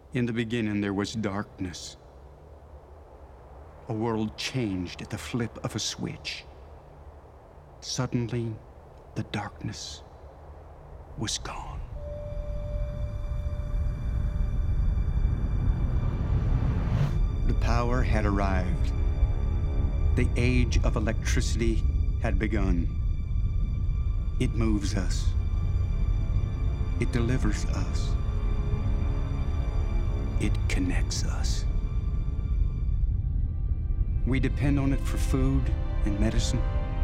In the beginning, there was darkness. A world changed at the flip of a switch. Suddenly, the darkness was gone. The power had arrived. The age of electricity had begun. It moves us. It delivers us. It connects us. We depend on it for food and medicine,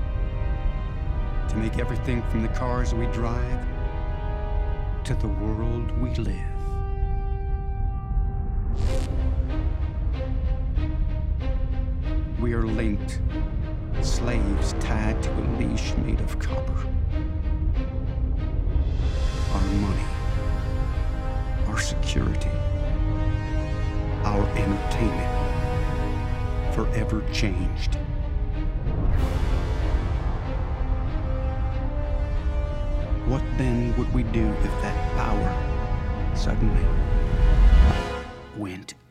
to make everything from the cars we drive to the world we live. We are linked, slaves tied to a leash made of copper. Our money, our security, our entertainment, forever changed. What then would we do if that power suddenly went